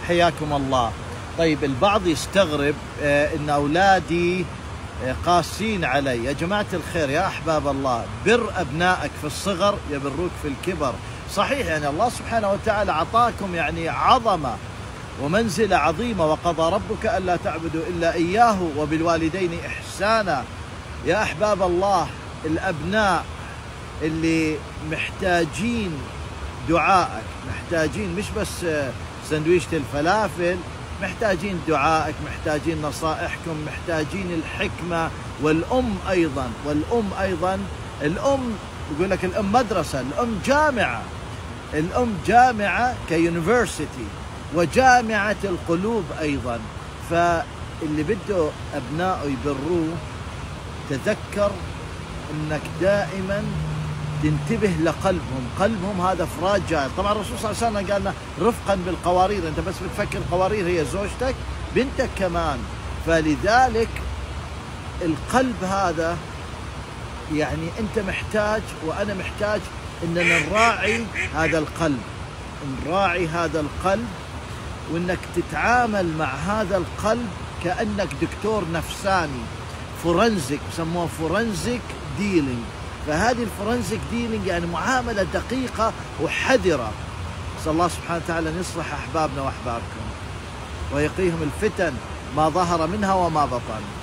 حياكم الله. طيب البعض يستغرب ان اولادي قاسين علي. يا جماعة الخير يا احباب الله، بر ابنائك في الصغر يبروك في الكبر. صحيح يعني الله سبحانه وتعالى اعطاكم يعني عظمة ومنزلة عظيمة، وقضى ربك ألا تعبدوا إلا إياه وبالوالدين إحسانا. يا أحباب الله، الأبناء اللي محتاجين دعائك، محتاجين مش بس سندويشة الفلافل، محتاجين دعائك، محتاجين نصائحكم، محتاجين الحكمة. والأم أيضا، الأم يقول لك الأم مدرسة، الأم جامعة، الأم جامعة كيونيفرسيتي وجامعة القلوب أيضا. فاللي بده أبنائه يبروه تذكر أنك دائما تنتبه لقلبهم. قلبهم هذا فراج جائر. طبعا الرسول صلى الله عليه وسلم قال لنا رفقا بالقوارير، أنت بس بتفكر قوارير هي زوجتك، بنتك كمان. فلذلك القلب هذا يعني أنت محتاج وأنا محتاج أننا نراعي هذا القلب، نراعي هذا القلب، وأنك تتعامل مع هذا القلب كأنك دكتور نفساني، فورنزيك، يسموها فورنزيك ديلينج. فهذه الفورنزيك ديلينج يعني معاملة دقيقة وحذرة. نسأل الله سبحانه وتعالى أن يصلح أحبابنا وأحبابكم ويقيهم الفتن ما ظهر منها وما بطن.